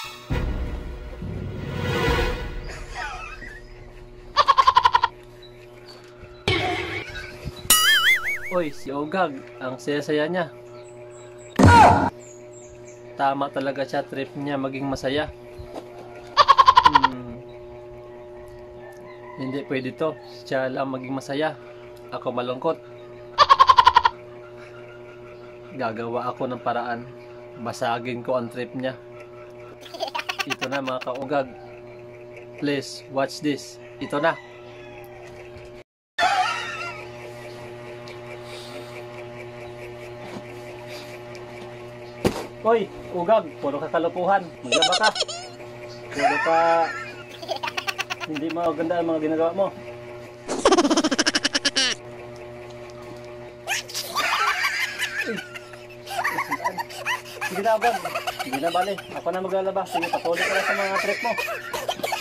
Uy, si Ugag, ang saya-saya niya. Tama talaga siya, trip niya maging masaya. Hindi pwede to, siya lang maging masaya. Ako malungkot. Gagawa ako ng paraan. Basagin ko ang trip niya. Ito na mga kaugag. Please, watch this. Ito na. Hoy, ugag, puro ka kalupuhan. Maglaba ka. Puro ka hindi maganda ang mga ginagawa mo. Sige na, ugag. Hindi na bali. Ako na maglalaba. Sige, patuloy ka lang sa mga trip mo.